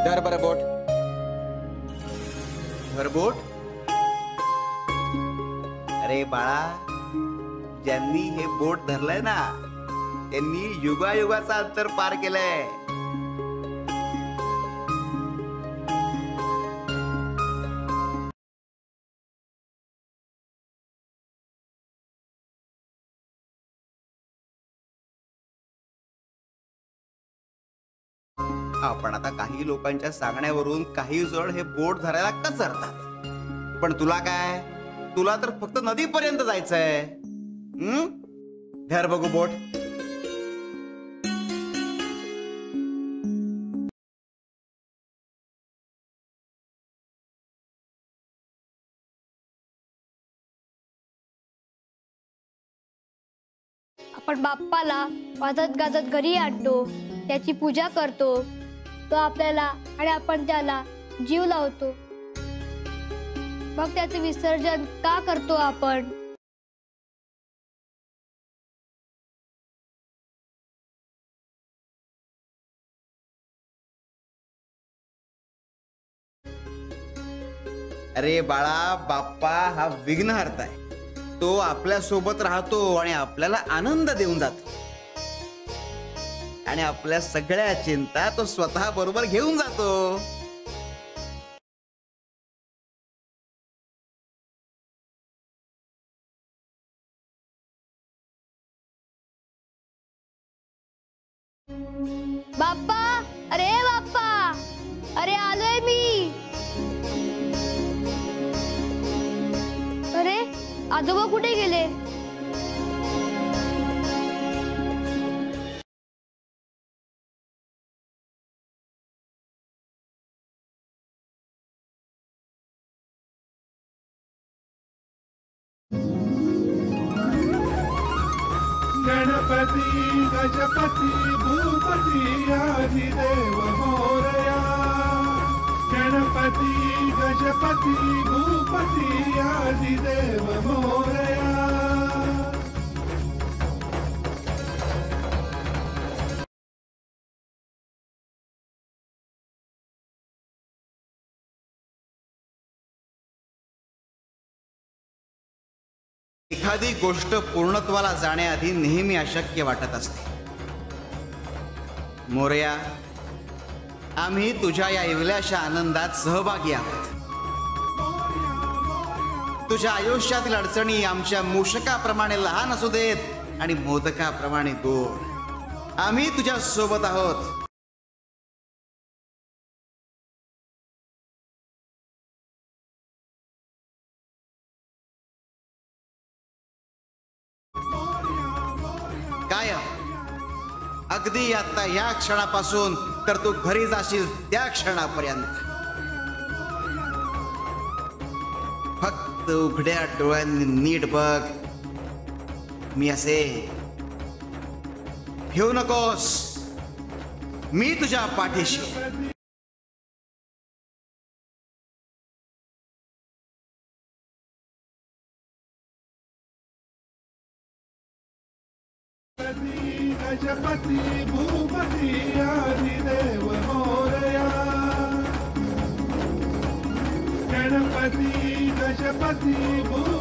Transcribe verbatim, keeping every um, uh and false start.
धर बरं बोट. धर बोट. अरे बाळा, ज्यांनी हे बोट धरलंय ना त्यांनी युगायुगाचा अंतर पार केलंय. आपण आता काही लोकांच्या सांगण्यावरून काही जण हे बोट धरायला कचरतात, पण तुला काय, तुला तर फक्त नदीपर्यंत जायचंय. हम्म, धर बघू बोट. आपण बाप्पाला वाजत गाजत घरी आणतो, त्याची पूजा करतो, तो आपल्याला आणि आपण त्याला जीव लावतो. मग त्याचे विसर्जन का करतो आपण? अरे बाळा, बाप्पा हा विघ्नहर्ता आहे. तो आपल्या सोबत राहतो आणि आपल्याला आनंद देऊन जातो आणि आपल्या सगळ्या चिंता तो स्वतः बरोबर घेऊन जातो. बाप्पा, अरे बाप्पा, अरे आलोय मी. अरे आजोबा कुठे गेले? गणपती गजपती भूपती आदिदेव मोरया. गणपती गजपती भूपती आदिदेव मोरया. एखादी गोष्ट पूर्णत्वाला जाण्याआधी नेहमी अशक्य वाटत असते. मोरया, आम्ही तुझ्या या इवल्याशा आनंदात सहभागी आहोत. तुझ्या आयुष्यातील अडचणी आमच्या मूषकाप्रमाणे लहान असू देत आणि मोदकाप्रमाणे गोड. आम्ही तुझ्या सोबत आहोत. काय अगदी आता या क्षणापासून तर तू घरी जाशील त्या क्षणापर्यंत फक्त उघड्या डोळ्यांनी नीट बघ. मी असे घेऊ नकोस, मी तुझ्या पाठीशी. गजपती भूपती आदिदेव मोरया. गणपती गजपती भू